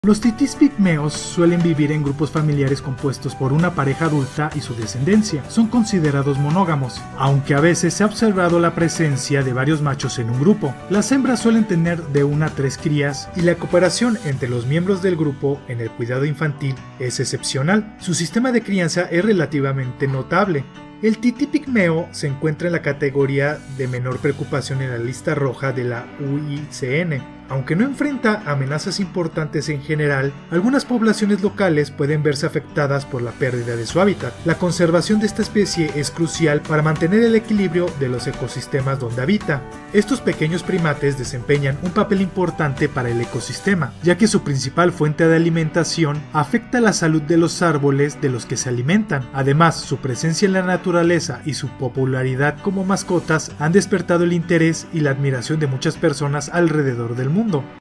Los titis pigmeos suelen vivir en grupos familiares compuestos por una pareja adulta y su descendencia. Son considerados monógamos, aunque a veces se ha observado la presencia de varios machos en un grupo. Las hembras suelen tener de 1 a 3 crías y la cooperación entre los miembros del grupo en el cuidado infantil es excepcional. Su sistema de crianza es relativamente notable. El tití pigmeo se encuentra en la categoría de menor preocupación en la lista roja de la UICN. Aunque no enfrenta amenazas importantes en general, algunas poblaciones locales pueden verse afectadas por la pérdida de su hábitat. La conservación de esta especie es crucial para mantener el equilibrio de los ecosistemas donde habita. Estos pequeños primates desempeñan un papel importante para el ecosistema, ya que su principal fuente de alimentación afecta la salud de los árboles de los que se alimentan. Además, su presencia en la naturaleza y su popularidad como mascotas han despertado el interés y la admiración de muchas personas alrededor del mundo.